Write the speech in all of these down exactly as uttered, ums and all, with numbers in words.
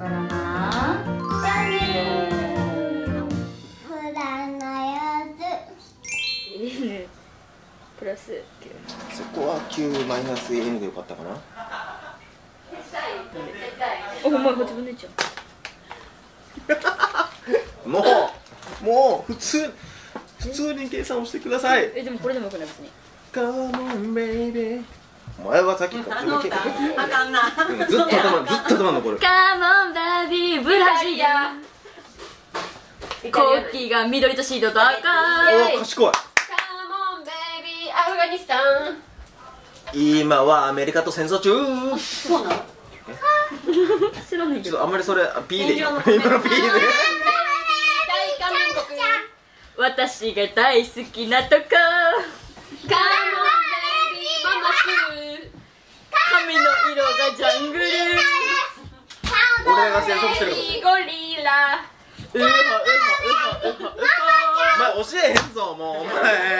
からな。チャンネル普段のやつ。いいね。プラスきゅう。 そこはきゅうマイナス エヌ でよかったかな。 お、ほんまやはちぶんのいちや。 もうもう普通普通に計算をしてください。 え、でもこれでもよくない別に。 Come on baby。お前はさっきからずっとあかんな。 ずっと頭ずっと頭残る。 Come on baby ブラジル。国旗が緑と白と赤。 おお賢い。 Come on baby アフガニスタン。 今はアメリカと戦争中。 そうなの？ 知らないけど。 ちょっとあんまりそれ P でいいの。今の P で。 大韓民国。 私が大好きなとこ。 Come on baby ママス。 髪の色がジャングル。 俺が戦争してるかもしれない。 ゴリラ。 うほうほうほうほうほう。 お前教えへんぞもうお前。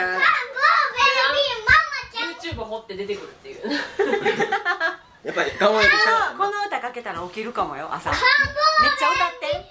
YouTube 掘って出てくるっていう。 やっぱり顔やでしょ。 この歌かけたら起きるかもよ朝。めっちゃ歌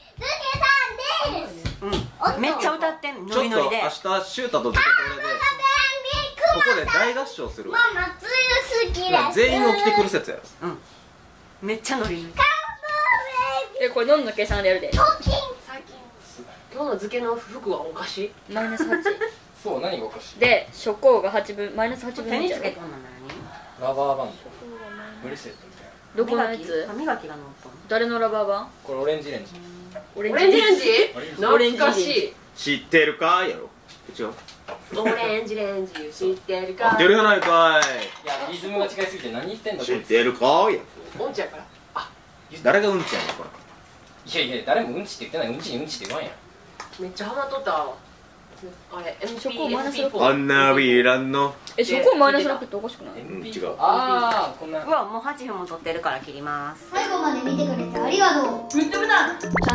ってん。うん。めっちゃ歌ってん。 ちょっとノリノリで。 明日シュータとズケトレでここで大合唱するわ。 ママつゆ好きです。 全員起きてくる説やろ。 うん。めっちゃノリノリ。 え、これどんな計算でやるで。 最近今日の漬けの服はおかしい。 マイナスはちそう、何がおかしい。 で、初項がはちぶん、マイナスはちぶんのいちやろ。 手につけとんの何？ ラバーバンドブレスレットみたいな。 どこのやつ？ 歯磨きが乗っとん。 誰のラバー版？ これオレンジレンジ。 オレオレンジレンジ？ オレンジレンジ懐かしい。 知ってるかやろ。違う。 オレンジレンジ知ってるか。 知ってるやないかい。 いや、リズムが違いすぎて何言ってんだ知ってるかや。 おんちゃんから。 誰がうんちやねんこれ。 いやいや、誰もうんちって言ってない。うんちにうんちって言わんやん。 めっちゃハマっとったわ。あれ、エムピー、 そこマイナスエムピーフォー。 花びらの。 え、初項マイナスろくっておかしくない？ うん違う。 ああ、こんなうわもうはちふんも撮ってるから切ります。 最後まで見てくれてありがとう。 グッドボタン、チャン